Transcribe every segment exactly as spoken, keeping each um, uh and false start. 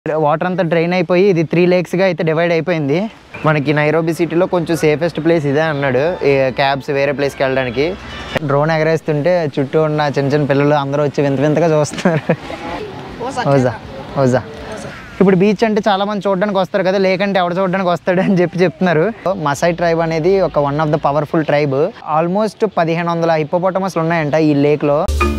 Water అంతా drain అయిపోయి ఇది త్రీ లేక్స్గా అయితే డివైడ్ అయిపోయింది. మనకి నైరోబీ సిటీలో కొంచెం సేఫెస్ట్ ప్లేస్ ఇదే అన్నాడు, ఈ క్యాబ్స్ వేరే ప్లేస్కి వెళ్ళడానికి. డ్రోన్ ఎగరేస్తుంటే చుట్టూ ఉన్న చిన్న చిన్న పిల్లలు అందరూ వచ్చి వింత వింతగా చూస్తున్నారు. ఓజా ఓజా ఇప్పుడు బీచ్ అంటే చాలా మంది చూడడానికి వస్తారు కదా, లేకంటే ఎవడ చూడడానికి వస్తాడు అని చెప్పి చెప్తున్నారు. మసాయి ట్రైబ్ అనేది ఒక one of the powerful tribe. Almost పదిహేను వందల హిప్పోపోటమస్లు ఉన్నాయంట ఈ లేక్లో.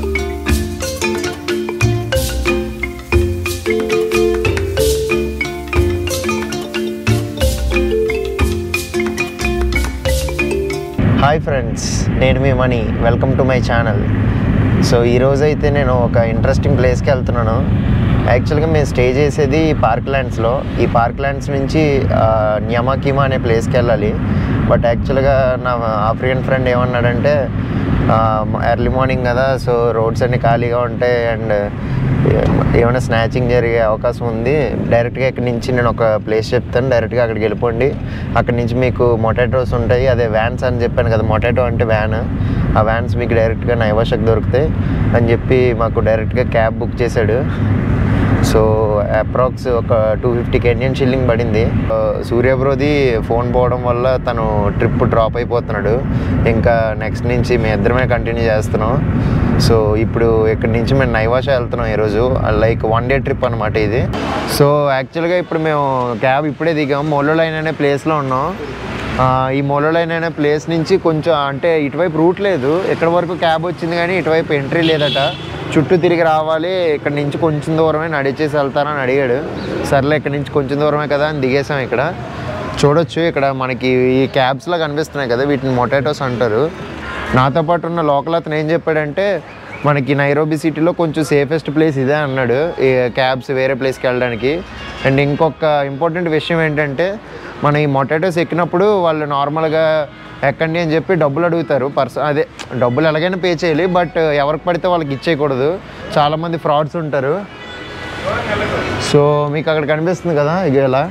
హాయ్ ఫ్రెండ్స్, నేను మీ Mani. Welcome to my channel. So ఈరోజు అయితే నేను ఒక ఇంట్రెస్టింగ్ ప్లేస్కి వెళ్తున్నాను. యాక్చువల్గా మేము స్టే చేసేది పార్క్ ల్యాండ్స్లో. ఈ పార్క్ ల్యాండ్స్ నుంచి న్యమాకిమా అనే ప్లేస్కి వెళ్ళాలి. బట్ యాక్చువల్గా నా ఆఫ్రికన్ ఫ్రెండ్ ఏమన్నాడంటే, ఎర్లీ మార్నింగ్ కదా, సో రోడ్స్ అన్నీ ఖాళీగా ఉంటాయి అండ్ ఏమైనా స్నాచింగ్ జరిగే అవకాశం ఉంది. డైరెక్ట్గా ఇక్కడి నుంచి నేను ఒక ప్లేస్ చెప్తాను, డైరెక్ట్గా అక్కడికి వెళ్ళిపోండి. అక్కడి నుంచి మీకు మొటాటోస్ ఉంటాయి, అదే వ్యాన్స్ అని చెప్పాను కదా, మొటాటో అంటే వ్యాన్. ఆ వ్యాన్స్ మీకు డైరెక్ట్గా నైవాషాకి దొరుకుతాయి అని చెప్పి మాకు డైరెక్ట్గా క్యాబ్ బుక్ చేశాడు. సో అప్రాక్స్ ఒక టూ ఫిఫ్టీ కెన్యన్ షిల్లింగ్ పడింది. సూర్యబ్రోది ఫోన్ పోవడం వల్ల తను ట్రిప్ డ్రాప్ అయిపోతున్నాడు. ఇంకా నెక్స్ట్ నుంచి మేము ఇద్దరమే కంటిన్యూ చేస్తున్నాం. సో ఇప్పుడు ఇక్కడి నుంచి మేము నైవాషా వెళ్తున్నాం ఈరోజు. లైక్ వన్ డే ట్రిప్ అనమాట ఇది. సో యాక్చువల్గా ఇప్పుడు మేము క్యాబ్ ఇప్పుడే దిగాం. మోలోలైన్ అనే ప్లేస్లో ఉన్నాం. ఈ మోలోలైన్ అనే ప్లేస్ నుంచి కొంచెం అంటే ఇటువైపు రూట్ లేదు, ఇక్కడ వరకు క్యాబ్ వచ్చింది కానీ ఇటువైపు ఎంట్రీ లేదట. చుట్టూ తిరిగి రావాలి, ఇక్కడ నుంచి కొంచెం దూరమే నడిచేసి వెళ్తానని అడిగాడు. సర్లే ఇక్కడ నుంచి కొంచెం దూరమే కదా అని దిగేసాం. ఇక్కడ చూడొచ్చు, ఇక్కడ మనకి ఈ క్యాబ్స్లా కనిపిస్తున్నాయి కదా, వీటిని మొటాటోస్ అంటారు. నాతో పాటు ఉన్న లోకల్ అతను ఏం చెప్పాడంటే, మనకి నైరోబీ సిటీలో కొంచెం సేఫెస్ట్ ప్లేస్ ఇదే అన్నాడు, ఈ క్యాబ్స్ వేరే ప్లేస్కి వెళ్ళడానికి. అండ్ ఇంకొక ఇంపార్టెంట్ విషయం ఏంటంటే, మన ఈ మొటాటోస్ ఎక్కినప్పుడు వాళ్ళు నార్మల్గా ఎక్కండి అని చెప్పి డబ్బులు అడుగుతారు. పర్స అదే డబ్బులు ఎలాగైనా పే చేయాలి, బట్ ఎవరికి పడితే వాళ్ళకి ఇచ్చేయకూడదు. చాలామంది ఫ్రాడ్స్ ఉంటారు. సో మీకు అక్కడ కనిపిస్తుంది కదా, ఇక ఇలా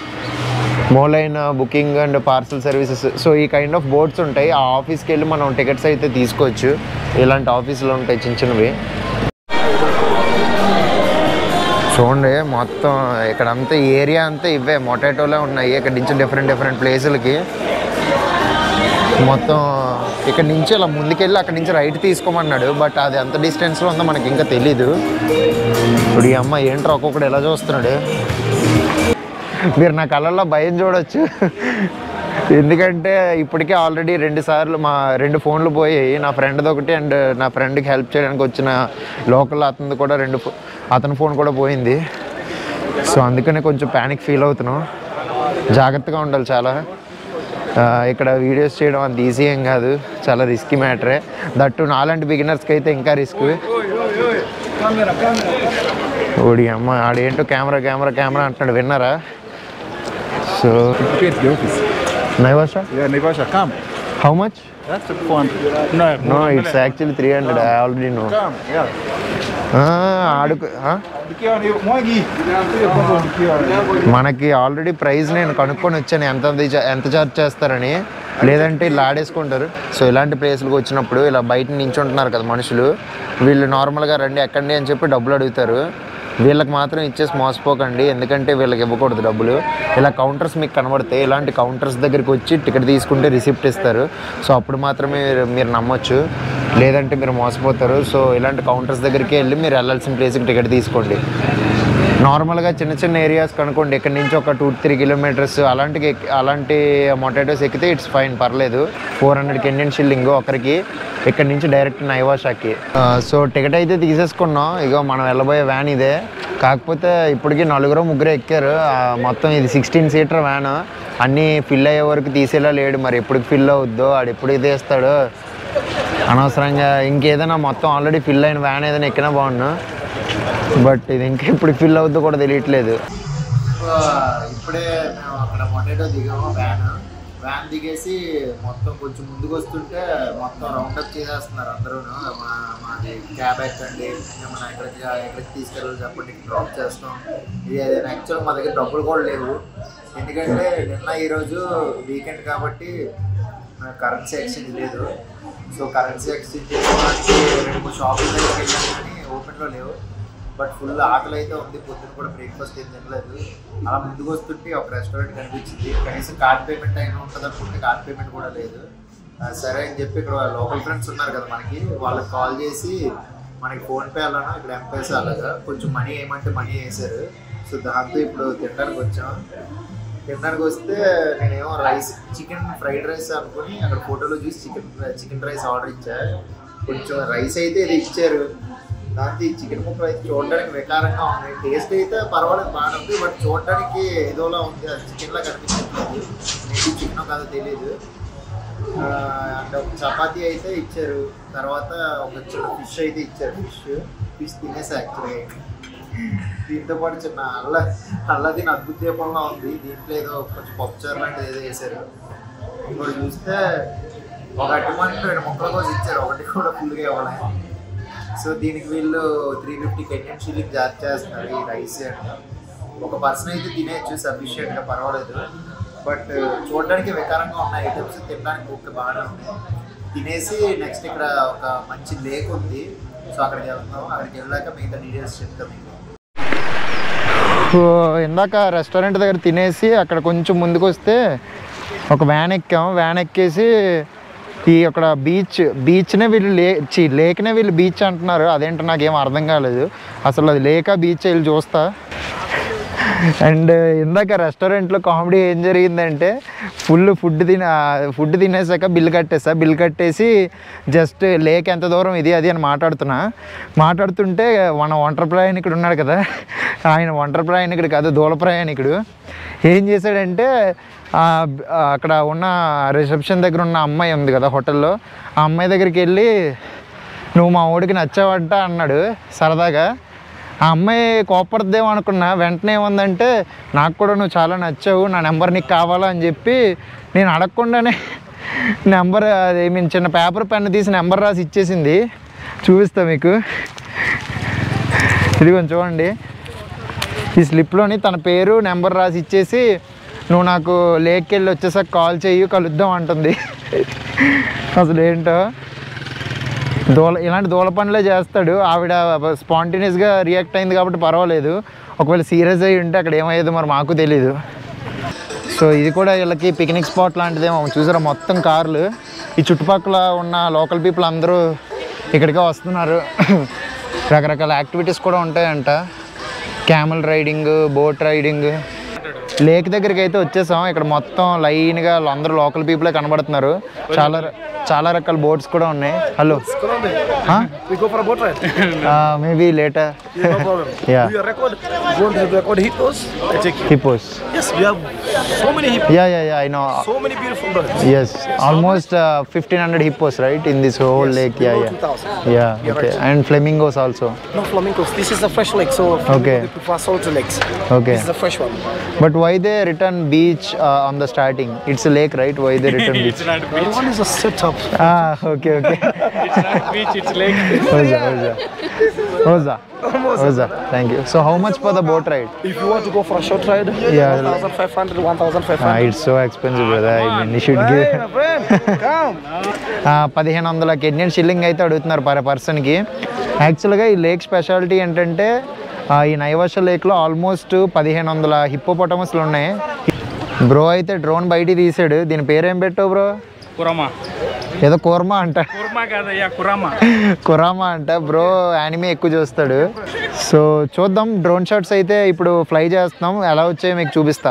మోలైన్ booking and parcel services. So ఈ కైండ్ ఆఫ్ బోర్డ్స్ ఉంటాయి. ఆ ఆఫీస్కి వెళ్ళి మనం టికెట్స్ అయితే తీసుకోవచ్చు. ఇలాంటి ఆఫీసులు ఉంటాయి చిన్న చిన్నవి. చూడండి, మొత్తం ఇక్కడ అంతా ఏరియా అంతా ఇవే మొటాటోలే ఉన్నాయి. ఇక్కడ నుంచి డిఫరెంట్ డిఫరెంట్ ప్లేసులకి మొత్తం ఇక్కడ నుంచి ఇలా ముందుకెళ్ళి అక్కడి నుంచి రైట్ తీసుకోమన్నాడు. బట్ అది ఎంత డిస్టెన్స్లో ఉందో మనకి ఇంకా తెలీదు. ఇప్పుడు ఈ అమ్మ ఏంట్రా ఒక్కొక్కడు ఎలా చూస్తున్నాడు. మీరు నా కళ్ళల్లో భయం చూడవచ్చు, ఎందుకంటే ఇప్పటికే ఆల్రెడీ రెండు సార్లు మా రెండు ఫోన్లు పోయాయి. నా ఫ్రెండ్ది ఒకటి అండ్ నా ఫ్రెండ్కి హెల్ప్ చేయడానికి వచ్చిన లోకల్ అతనిది కూడా రెండు అతని ఫోన్ కూడా పోయింది. సో అందుకనే కొంచెం ప్యానిక్ ఫీల్ అవుతున్నాం. జాగ్రత్తగా ఉండాలి చాలా. ఇక్కడ వీడియోస్ చేయడం అంత ఈజీ ఏం కాదు, చాలా రిస్కీ మ్యాటరే. దట్టు నాలాంటి బిగినర్స్కి అయితే ఇంకా రిస్క్. ఓడి అమ్మ, ఆడేంటో కెమెరా కెమెరా కెమెరా అంటున్నాడు, విన్నారా? So Naivasha? Yeah, Naivasha, come. How much? That's four hundred. No, No, it's actually three hundred. I already know. Come, yeah. ఆడుకు మనకి ఆల్రెడీ ప్రైస్ నేను కనుక్కొని వచ్చాను, ఎంత ఎంత ఛార్జ్ చేస్తారని. లేదంటే ఇలా ఆడేసుకుంటారు. సో ఇలాంటి ప్లేస్లకు వచ్చినప్పుడు ఇలా బయట నించుంటున్నారు కదా మనుషులు, వీళ్ళు నార్మల్గా రండి ఎక్కండి అని చెప్పి డబ్బులు అడుగుతారు. వీళ్ళకి మాత్రం ఇచ్చేసి మోసపోకండి, ఎందుకంటే వీళ్ళకి ఇవ్వకూడదు డబ్బులు. ఇలా కౌంటర్స్ మీకు కనబడతాయి. ఇలాంటి కౌంటర్స్ దగ్గరికి వచ్చి టికెట్ తీసుకుంటే రిసిప్ట్ ఇస్తారు. సో అప్పుడు మాత్రమే మీరు నమ్మొచ్చు, లేదంటే మీరు మోసపోతారు. సో ఇలాంటి కౌంటర్స్ దగ్గరికి వెళ్ళి మీరు వెళ్ళాల్సిన ప్లేస్కి టికెట్ తీసుకోండి. నార్మల్గా చిన్న చిన్న ఏరియాస్ కనుకోండి, ఇక్కడ నుంచి ఒక టూ త్రీ కిలోమీటర్స్ అలాంటి అలాంటి మొటాటోస్ ఎక్కితే ఇట్స్ ఫైన్, పర్లేదు. ఫోర్ హండ్రెడ్ కెన్యన్ షిల్లింగ్ ఒకరికి, ఇక్కడ నుంచి డైరెక్ట్ నైవాషాకి. సో టికెట్ అయితే తీసేసుకున్నాం. ఇగో మనం వెళ్ళబోయే వ్యాన్ ఇదే. కాకపోతే ఇప్పటికీ నలుగురు ముగ్గురు ఎక్కారు. మొత్తం ఇది సిక్స్టీన్ సీటర్ వ్యాన్. అన్నీ ఫిల్ అయ్యే వరకు తీసేలా లేడు, మరి ఎప్పటికి ఫిల్ అవుద్దో, ఆడు ఎప్పుడు తీస్తాడో. అనవసరంగా ఇంకేదైనా మొత్తం ఆల్రెడీ ఫిల్ అయిన వ్యాన్ ఏదైనా ఎక్కినా బాగున్నా, బట్ ఇది ఇంకా ఇప్పుడు ఫిల్ అవుద్దో కూడా తెలియట్లేదు. ఇప్పుడే మేము అక్కడ మొటాటో దిగాము. వ్యాన్ వ్యాన్ దిగేసి మొత్తం కొంచెం ముందుకు వస్తుంటే మొత్తం రౌండప్ చేసేస్తున్నారు అందరూ. మా మాది క్యాబ్ ఎక్కండి, మన ఎక్కడికి ఎక్కడికి తీసుకెళ్ళాలి చెప్పండి, డ్రాప్ చేస్తాం. ఇది ఏదైనా యాక్చువల్ మా దగ్గర డబ్బులు కూడా లేవు, ఎందుకంటే నిన్న ఈరోజు వీకెండ్ కాబట్టి కరెన్సీ ఎక్స్చేంజ్ లేదు. సో కరెన్సీ ఎక్స్చేంజ్ చేసుకోవడానికి రెండు మూడు షాపుల దగ్గరికి వెళ్ళాను కానీ ఓపెన్లో లేవు. బట్ ఫుల్ ఆకలి అయితే ఉంది. పొద్దున కూడా బ్రేక్ఫాస్ట్ ఏం తినలేదు. అలా ముందుకు వస్తుంటే ఒక రెస్టారెంట్ కనిపించింది. కనీసం కార్డ్ పేమెంట్ అయినా ఉంటుంది అనుకుంటే కార్డ్ పేమెంట్ కూడా లేదు. సరే అని చెప్పి ఇక్కడ లోకల్ ఫ్రెండ్స్ ఉన్నారు కదా మనకి, వాళ్ళకి కాల్ చేసి మనకి ఫోన్పే అలానా ఇక్కడ ఎంపేసి అలాగా కొంచెం మనీ వేయమంటే మనీ వేసారు. సో దాంతో ఇప్పుడు తినడానికి వచ్చాం. తినడానికి వస్తే నేనేమో రైస్ చికెన్ ఫ్రైడ్ రైస్ అనుకుని అక్కడ ఫోటోలో చూసి చికెన్ చికెన్ రైస్ ఆర్డర్ ఇచ్చా. కొంచెం రైస్ అయితే ఇది ఇచ్చారు. దాంతో ఈ చికెన్ ముక్కలు అయితే చూడడానికి వికారంగా ఉన్నాయి. టేస్ట్ అయితే పర్వాలేదు బాగానే ఉంది, బట్ చూడడానికి ఏదోలా ఉంది. అది చికెన్లా కనిపించట్లేదు. మీకు చికెన్ కాదో తెలియదు. అంటే ఒక చపాతీ అయితే ఇచ్చారు. తర్వాత ఒక చిన్న ఫిష్ అయితే ఇచ్చారు. ఫిష్ ఫిష్ తినేసా యాక్చువల్గా. దీంతో పాటు చిన్న అల్ల అల్లది అద్భుత దీపంలో ఉంది. దీంట్లో ఏదో కొంచెం పప్పుచారు లాంటిది ఏదో వేసారు. ఇప్పుడు చూస్తే ఒక అటుమంటే రెండు ముక్కల కోసం ఇచ్చారు, ఒకటి కూడా ఫుల్గా ఇవ్వాలి. సో దీనికి వీళ్ళు three fifty Kenyan shilling charge చేస్తున్నారు ఈ రైస్. అంటే ఒక పర్సన్ అయితే తినేయచ్చు సఫిషియెంట్గా, పర్వాలేదు. బట్ చూడడానికి వికారంగా ఉన్నాయి ఐటమ్స్, తినడానికి ఓకే బాగానే ఉన్నాయి. తినేసి నెక్స్ట్ ఇక్కడ ఒక మంచి లేక్ ఉంది. సో అక్కడికి వెళ్తాం. అక్కడికి వెళ్ళాక మిగతా డీటెయిల్స్ చెప్తాం మీకు. ఇందాక రెస్టారెంట్ దగ్గర తినేసి అక్కడ కొంచెం ముందుకు వస్తే ఒక వ్యాన్ ఎక్కాం. వ్యాన్ ఎక్కేసి ఈ అక్కడ బీచ్ బీచ్నే వీళ్ళు లే చి లేక్నే వీళ్ళు బీచ్ అంటున్నారు. అదేంటో నాకేం అర్థం కాలేదు అసలు. అది లేక బీచ్ వెళ్ళి చూస్తా. అండ్ ఇందాక రెస్టారెంట్లో కామెడీ ఏం జరిగిందంటే ఫుల్ ఫుడ్ తిన ఫుడ్ తినేసాక బిల్ కట్టేసా. బిల్ కట్టేసి జస్ట్ లేక్ ఎంత దూరం ఇది అది అని మాట్లాడుతున్నా. మాట్లాడుతుంటే మన ఒంటరి ప్రయాణికుడు ఉన్నాడు కదా, ఆయన ఒంటరి ప్రయాణికుడు కాదు దూల ప్రయాణికుడు ఏం చేశాడంటే అక్కడ ఉన్న రిసెప్షన్ దగ్గర ఉన్న అమ్మాయి ఉంది కదా హోటల్లో, ఆ అమ్మాయి దగ్గరికి వెళ్ళి నువ్వు మా ఊడికి నచ్చావంట అన్నాడు సరదాగా. ఆ అమ్మాయి కోపడదేమో అనుకున్నా. వెంటనే ఏముందంటే నాకు కూడా నువ్వు చాలా నచ్చావు, నా నెంబర్ నీకు కావాలా అని చెప్పి నేను అడగకుండానే నెంబర్ అది మీన్ చిన్న పేపర్ పెన్ తీసి నెంబర్ రాసి ఇచ్చేసింది. చూపిస్తా మీకు, ఇది కొంచెం చూడండి. ఈ స్లిప్లోని తన పేరు నెంబర్ రాసి ఇచ్చేసి నువ్వు నాకు లేక్కి వెళ్ళి వచ్చేసాక కాల్ చెయ్యి కలుద్దాం అంటుంది. అసలు ఏంటో దూల ఇలాంటి దూల పనులే చేస్తాడు. ఆవిడ స్పాంటేనియస్గా రియాక్ట్ అయింది కాబట్టి పర్వాలేదు. ఒకవేళ సీరియస్ అయ్యి ఉంటే అక్కడ ఏమయ్యేదో మరి మాకు తెలీదు. సో ఇది కూడా వీళ్ళకి పిక్నిక్ స్పాట్ లాంటిదేమో. చూసారా మొత్తం కార్లు. ఈ చుట్టుపక్కల ఉన్న లోకల్ పీపుల్ అందరూ ఇక్కడికే వస్తున్నారు. రకరకాల యాక్టివిటీస్ కూడా ఉంటాయంట. Camel riding, boat riding. Lake దగ్గరికి అయితే వచ్చేసాం. ఇక్కడ మొత్తం లైన్గా అందరూ లోకల్ పీపులే కనబడుతున్నారు. చాలా చాలా రకాల బోట్స్ కూడా ఉన్నాయి. Hello maybe later hippos. Yeah, yeah, yeah, I know. So many beautiful birds. Yes, almost uh, fifteen hundred hippos, right, in this whole Yes, lake. Yeah, below yeah. two thousand. Yeah, You're okay. right. And flamingos also. No flamingos. This is a fresh lake, so Okay. we prefer salty lakes. Okay. This is a fresh one. But why they written beach uh, on the starting? It's a lake, right? Why they written beach? It's not a That beach. one is a setup. Ah, okay, okay. It's not a beach, it's lake. Oza, Oza. Oza. Oza. Thank you. So how much for the boat ride? If you want to go for a short ride, Yeah. one thousand five hundred, one thousand five Ah, hundred. it's so expensive, brother. I mean, you should Hey, give. my friend, come. పదిహేను వందల canyon shilling అయితే అడుగుతున్నారు per పర్సన్కి. యాక్చువల్గా ఈ lake speciality ఏంటంటే ఈ నైవాష లేక్లో almost పదిహేను వందల హిప్పోపటమస్లు ఉన్నాయి. బ్రో అయితే డ్రోన్ బయటికి తీసాడు. దీని పేరేం పెట్టావు బ్రో? Kurama. ఏదో కూర్మా అంట. Kurma kadaya, kurama. కురామా అంట. బ్రో యానిమే ఎక్కువ చూస్తాడు. సో చూద్దాం. డ్రోన్ షాట్స్ అయితే ఇప్పుడు ఫ్లై చేస్తున్నాం. ఎలా వచ్చాయో మీకు చూపిస్తా.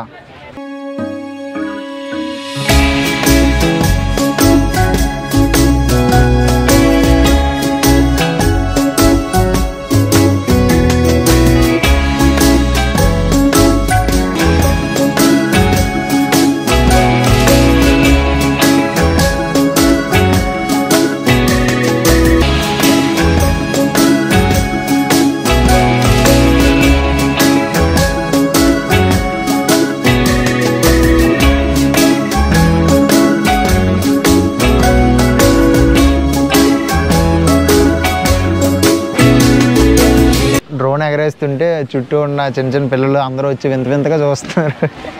డ్రోన్ ఎగరేస్తుంటే చుట్టూ ఉన్న చిన్న చిన్న పిల్లలు అందరూ వచ్చి వింత వింతగా చూస్తున్నారు.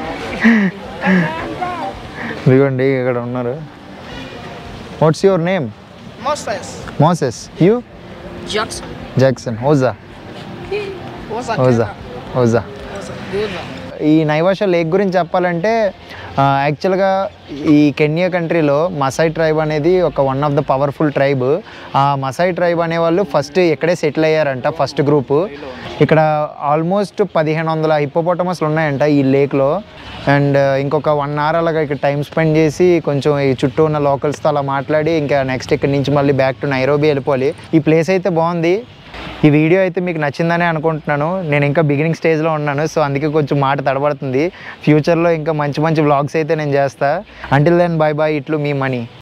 ఇదిగోండి ఇక్కడ ఉన్నారు. What's your name? Moses. Moses. You? Jackson. Jackson. హోజా. ఓజా ఓజా ఈ నైవాషా లేక్ గురించి చెప్పాలంటే యాక్చువల్గా ఈ కెన్యా కంట్రీలో మసాయ్ ట్రైబ్ అనేది ఒక one of the powerful tribe. ఆ మసాయ్ ట్రైబ్ అనేవాళ్ళు ఫస్ట్ ఇక్కడే సెటిల్ అయ్యారంట, ఫస్ట్ గ్రూపు. ఇక్కడ ఆల్మోస్ట్ పదిహేను వందల హిప్పోపోటమస్లు ఉన్నాయంట ఈ లేక్లో. అండ్ ఇంకొక వన్ అవర్ అలాగా ఇక్కడ టైం స్పెండ్ చేసి కొంచెం ఈ చుట్టూ ఉన్న లోకల్స్తో అలా మాట్లాడి ఇంకా నెక్స్ట్ ఇక్కడ నుంచి మళ్ళీ బ్యాక్ టు నైరోబీ వెళ్ళిపోవాలి. ఈ ప్లేస్ అయితే బాగుంది. ఈ వీడియో అయితే మీకు నచ్చిందని అనుకుంటున్నాను. నేను ఇంకా బిగినింగ్ స్టేజ్లో ఉన్నాను, సో అందుకే కొంచెం మాట తడబడుతుంది. ఫ్యూచర్లో ఇంకా మంచి మంచి వ్లాగ్స్ అయితే నేను చేస్తాను. అంటిల్ దెన్ బై బై, ఇట్లు మీ మనీ.